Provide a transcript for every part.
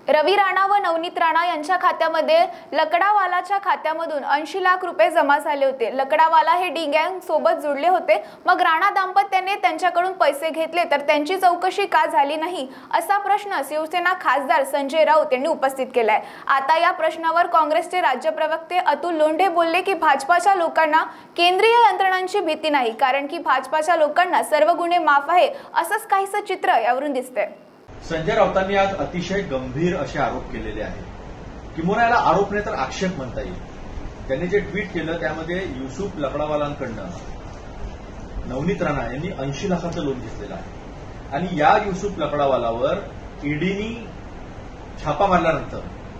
रवी राणा व नवनीत राणा यांच्या खात्यामध्ये लकडावालाच्या खात्यामधून 80 लाख रुपये जमा झाले होते। लकडावाला हे डी गँग सोबत जुळले होते। मग राणा दाम्पत्याने त्यांच्याकडून पैसे घेतले तर त्यांची चौकशी का झाली नाही असा प्रश्न शिवसेना खासदार संजय राऊत यांनी उपस्थित केलाय। आता या प्रश्नावर काँग्रेसचे राज्य प्रवक्ते अतुल लोंढे बोलले की भाजपाच्या लोकांना केंद्रीय यंत्रणांची भीती नाही, कारण की भाजपाच्या लोकांना सर्व गुन्हे माफ आहे असंच काहीसं चित्र यावरून दिसतंय। संजय राऊतांनी आज अतिशय गंभीर असे आरोप केलेले आहेत। किंवा याला आरोप नाही तर आक्षेप म्हणता येईल। त्यांनी जे ट्विट केलं त्यामध्ये युसुफ लकडावालांकडनं नवनीत राणा यांनी 80 लाखाचं लोन घेतलेलं आहे आणि या युसुफ लकडावालावर ईडीनी छापा मारल्यानंतर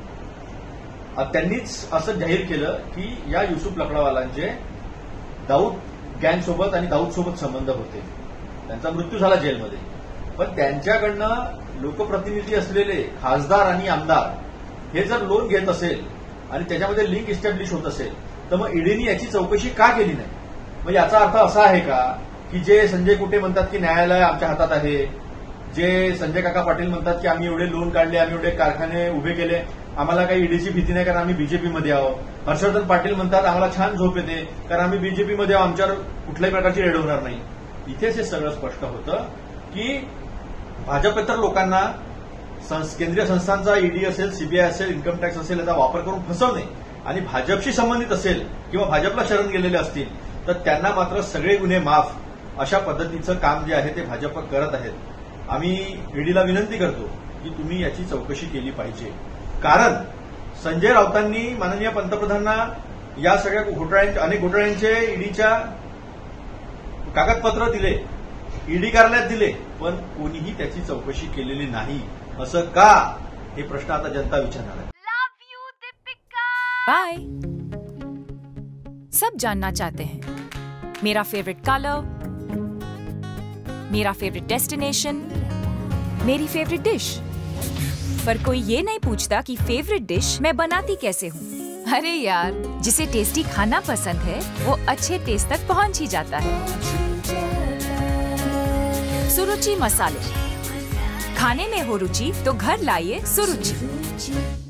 त्यांनीच असं जाहीर केलं की या युसुफ लकडावालांचे दाऊद गँगसोबत आणि दाऊदसोबत संबंध होते। त्यांचा मृत्यू झाला जेलमध्ये, पण त्यांच्याकडनं लोकप्रतिनिधी असलेले खासदार आणि आमदार हे जर लोन घेत असेल आणि त्याच्यामध्ये लिंक इस्टॅब्लिश होत असेल तर मग ईडीनी याची चौकशी का केली नाही? मग याचा अर्थ असा आहे का की जे संजय कुटे म्हणतात की न्यायालय आमच्या हातात आहे, जे संजय काका पाटील म्हणतात की आम्ही एवढे लोन काढले, आम्ही एवढे कारखाने उभे केले, आम्हाला काही ईडीची भीती नाही कारण आम्ही बीजेपीमध्ये आहोत, हर्षवर्धन पाटील म्हणतात आम्हाला छान झोप येते कारण आम्ही बीजेपीमध्ये आहोत, आमच्यावर कुठल्याही प्रकारची रेड होणार नाही। इथेच हे सगळं स्पष्ट होतं की भाजपेतर लोकांना केंद्रीय संस्थांचा ईडी असेल, सीबीआय असेल, इन्कम टॅक्स असेल याचा वापर करून फसवणे आणि भाजपशी संबंधित असेल किंवा भाजपला शरण गेलेले असतील तर त्यांना मात्र सगळे गुन्हे माफ अशा पद्धतीचं काम जे आहे ते भाजप करत आहेत। आम्ही ईडीला विनंती करतो की तुम्ही याची चौकशी केली पाहिजे, कारण संजय राऊतांनी माननीय पंतप्रधानांना या सगळ्या अनेक घोटाळ्यांचे ईडीच्या कागदपत्र दिले, ईडी कार्यालयात दिले, पण कोणीही त्याची चौकशी केलेली नाही। असं का? हे प्रश्न आता जनता विचारणार आहे। बाय। सब जानना चाहते हैं मेरा फेवरेट कलर, मेरा फेवरेट डेस्टिनेशन, मेरी फेवरेट डिश, पर कोई ये नहीं पूछता कि फेवरेट डिश मैं बनाती कैसे हूँ। अरे यार, जिसे टेस्टी खाना पसंद है वो अच्छे टेस्ट तक पहुँच ही जाता है। सुरुचि मसाले, खाने में हो रुचि तो घर लाइए सुरुचि।